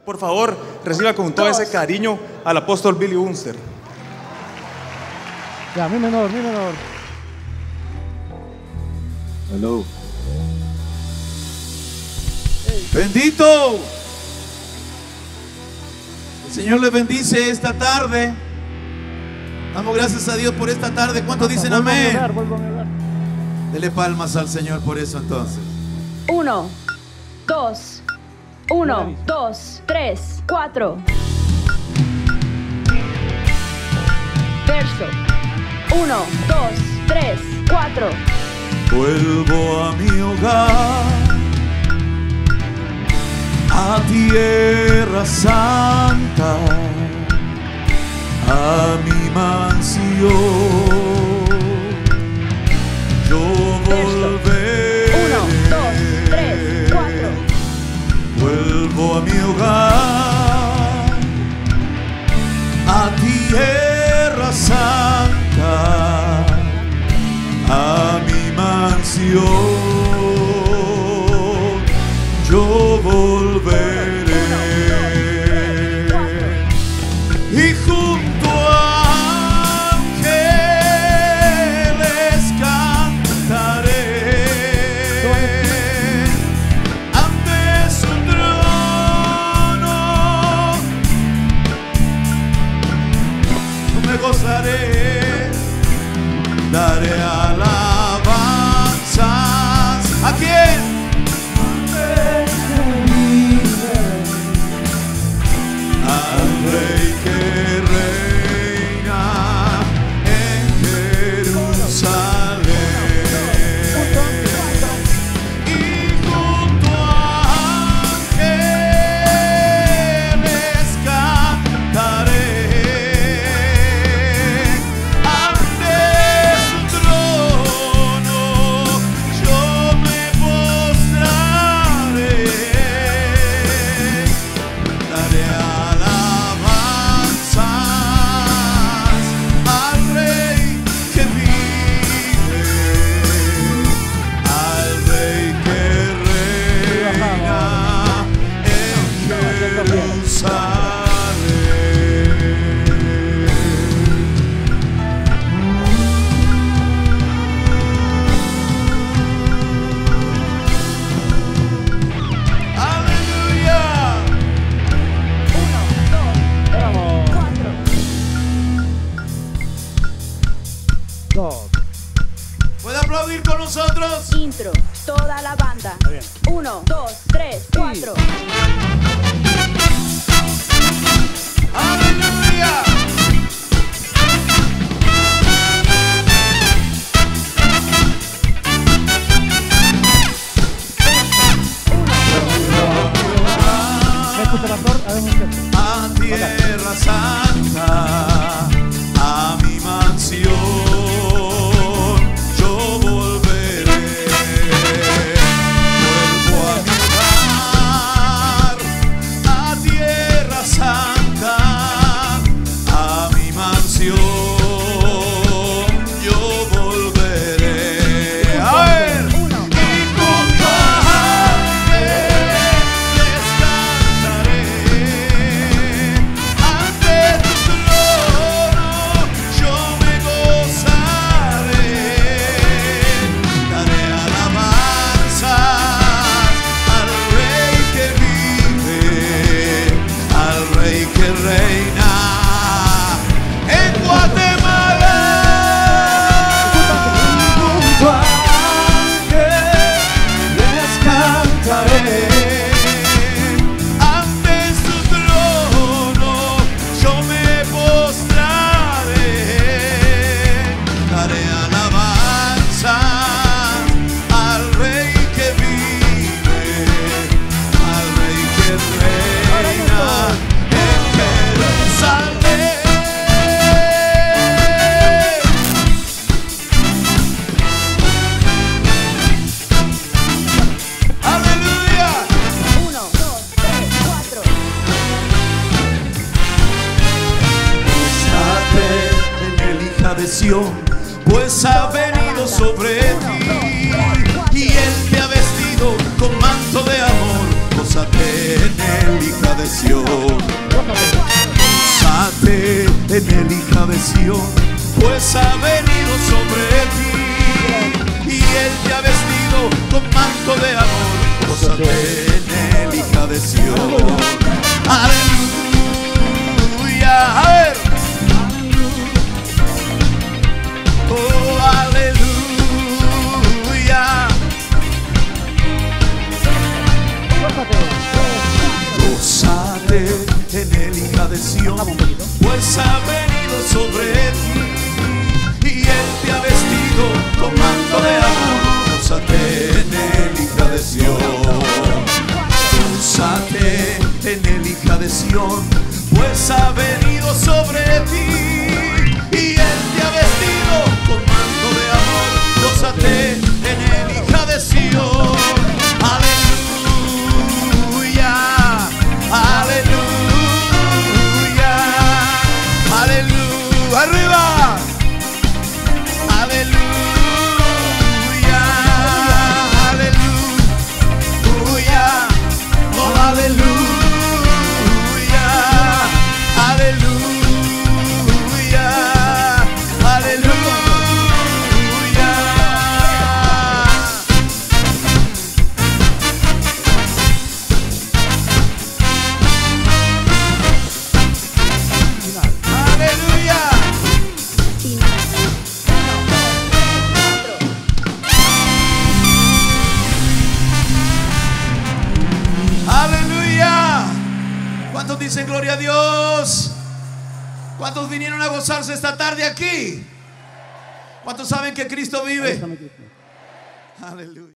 Por favor, reciba con todo ese cariño al apóstol Billy Bunster. Ya, mi menor, mi menor. Hello. Bendito. El Señor les bendice esta tarde. Damos gracias a Dios por esta tarde. ¿Cuántos dicen amén? Dele palmas al Señor por eso entonces. 1, 2, 1, 2, 3, 4. Verso. 1, 2, 3, 4. Vuelvo a mi hogar, a tierra santa, a mi mansión. Yo volveré. 1, 2, 3, 4. Vuelvo a mi hogar, a tierra santa, a mi mansión. Yo volveré. Y junto a ángeles cantaré ante su trono. Me gozaré, daré alabanzas. ¿A quién? Al Rey que reina en Jerusalén. Y junto a ángeles cantaré ante su trono. Yo me postraré, daré alabanzas al Rey que vive, al Rey que reina en Jerusalén. Aleluya. 2. ¿Puede aplaudir con nosotros? Intro. Toda la banda. 1, 2, 3, 4. Aleluya. ¿Me escucha, pastor? A ver, muchachos. A tierra santa, a mi mansión. Yo volveré. Vuelvo a mi hogar, a tierra santa, a mi mansión. Yo volveré. A ver. Y junto a ángeles cantaré ante tu trono. Yo me gozaré, daré alabanzas al Rey que vive, al Rey que reina en Guatemala. Junto a ángeles cantaré ante su trono. Yo me postraré, daré alabanzas al Rey que vive, al Rey que reina en Jerusalén. Aleluya. 1, 2, 3, 4. Gózate en el hija de Sión, pues ha venido sobre ti, y Él te ha vestido con manto de amor. Gózate en el hija de de Sión. Gózate en el hija de Sión, pues ha venido sobre ti y Él te ha vestido con manto de amor. Gózate en el hija de Sión. Aleluya. A ver. Oh, aleluya. Gózate en el hija de Sión, pues ha venido sobre ti y Él te ha vestido con manto de amor. Gózate en el hija de Sión. Gózate en el hija de Sión, pues ha venido sobre ti y Él te ha vestido con manto de amor. Gózate en el hija de Sión. Aleluya, aleluya, aleluya, arriba, aleluya, aleluya, oh aleluya, aleluya, aleluya. Aleluya. Aleluya. ¿Cuántos dicen gloria a Dios? ¿Cuántos vinieron a gozarse esta tarde aquí? ¿Cuántos saben que Cristo vive? Aleluya.